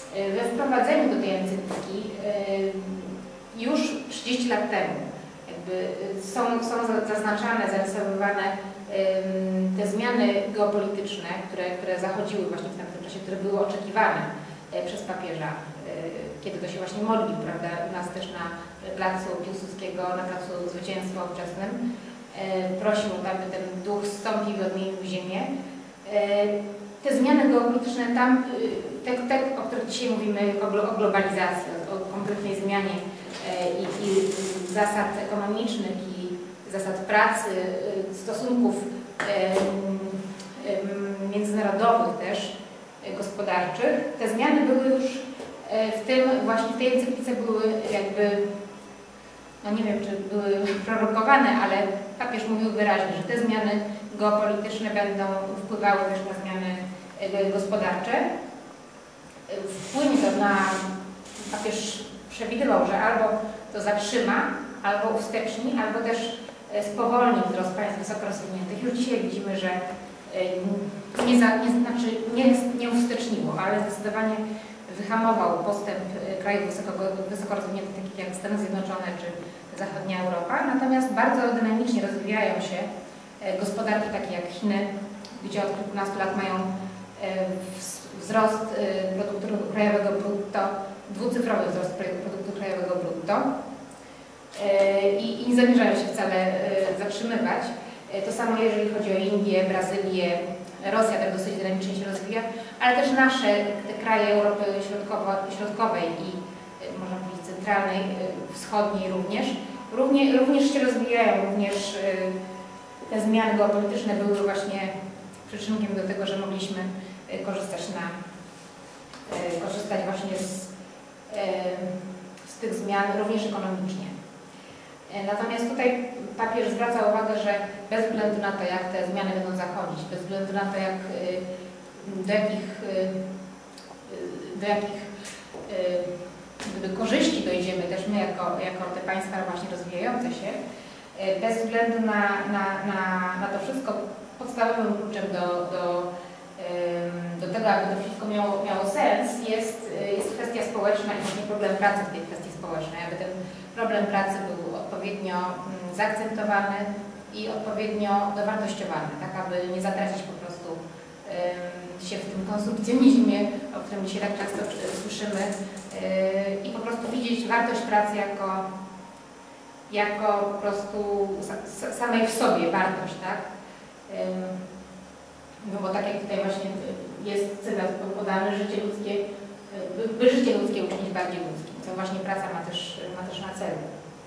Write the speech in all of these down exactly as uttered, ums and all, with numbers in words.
we wprowadzeniu do tej encykliki już trzydzieści lat temu jakby są, są zaznaczane, zarysowywane te zmiany geopolityczne, które, które zachodziły właśnie w tamtym czasie, które były oczekiwane przez papieża, kiedy to się właśnie modlił, prawda, u nas też na placu Piłsudskiego, na placu Zwycięstwa ówczesnym. Prosił, aby ten duch zstąpił i odmienił ziemię. Te zmiany geopolityczne tam, te, te o których dzisiaj mówimy, o globalizacji, o konkretnej zmianie i, i zasad ekonomicznych i zasad pracy, stosunków międzynarodowych też, gospodarczych, te zmiany były już w tym, właśnie w tej encyklice były jakby, no nie wiem, czy były prorokowane, ale papież mówił wyraźnie, że te zmiany geopolityczne będą wpływały też na zmiany gospodarcze. Wpłynie to na, papież przewidywał, że albo to zatrzyma, albo uwsteczni, albo też spowolni wzrost państw wysoko rozwiniętych. Już dzisiaj widzimy, że nie, za, nie, znaczy nie, nie uwsteczniło, ale zdecydowanie wyhamował postęp krajów wysoko, wysoko rozwiniętych, takich jak Stany Zjednoczone czy zachodnia Europa. Natomiast bardzo dynamicznie rozwijają się gospodarki takie jak Chiny, gdzie od kilkunastu lat mają wzrost produktu krajowego brutto, dwucyfrowy wzrost produktu krajowego brutto i, i nie zamierzają się wcale zatrzymywać. To samo jeżeli chodzi o Indię, Brazylię, Rosja też dosyć dynamicznie się rozwija, ale też nasze te kraje Europy Środkowo, Środkowej i można powiedzieć centralnej, wschodniej również, również, również się rozwijają, również te zmiany geopolityczne były właśnie przyczynkiem do tego, że mogliśmy korzystać, na, korzystać właśnie z, z tych zmian również ekonomicznie. Natomiast tutaj papież zwraca uwagę, że bez względu na to, jak te zmiany będą zachodzić, bez względu na to, jak, do jakich, do jakich gdyby korzyści dojdziemy też my jako, jako te państwa właśnie rozwijające się, bez względu na, na, na, na to wszystko, podstawowym kluczem do, do, do tego, aby to wszystko miało, miało sens, jest, jest kwestia społeczna i właśnie problem pracy w tej kwestii społecznej, aby ten problem pracy był odpowiednio zaakcentowany i odpowiednio dowartościowany, tak aby nie zatracić po prostu się w tym konsumpcjonizmie, o którym dzisiaj tak często słyszymy, i po prostu widzieć wartość pracy jako, jako po prostu samej w sobie wartość, tak? No bo tak jak tutaj właśnie jest cytat podany, życie ludzkie, by życie ludzkie uczynić bardziej ludzkim, co właśnie praca ma też, ma też na celu.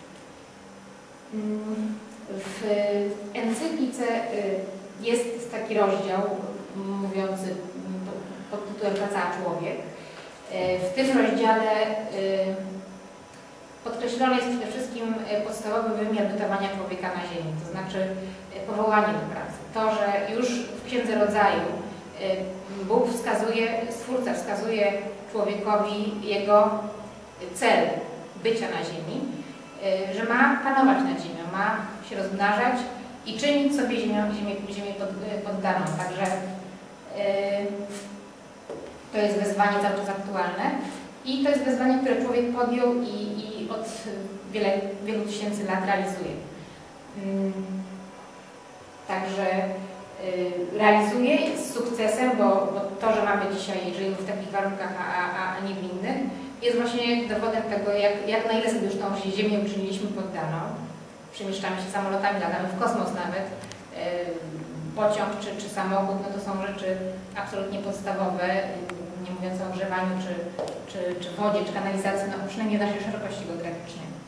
W encyklice jest taki rozdział mówiący pod tytułem Praca a człowiek. W tym rozdziale podkreślony jest przede wszystkim podstawowy wymiar bytowania człowieka na ziemi, to znaczy powołanie do pracy. To, że już w Księdze Rodzaju Bóg wskazuje, Stwórca wskazuje człowiekowi jego cel bycia na ziemi, że ma panować nad ziemią, ma się rozmnażać i czynić sobie ziemię, ziemię, ziemię pod, poddaną. Także to jest wezwanie cały czas aktualne i to jest wezwanie, które człowiek podjął i, i od wiele, wielu tysięcy lat realizuje. Także realizuje z sukcesem, bo, bo to, że mamy dzisiaj, żyjemy w takich warunkach, a, a, a nie w innych, jest właśnie dowodem tego, jak, jak na ile sobie już tą ziemię uczyniliśmy poddaną. Przemieszczamy się samolotami, latamy w kosmos nawet. Pociąg czy, czy samochód, no to są rzeczy absolutnie podstawowe, nie mówiąc o ogrzewaniu, czy, czy, czy wodzie, czy kanalizacji, no przynajmniej w naszej szerokości geograficznej.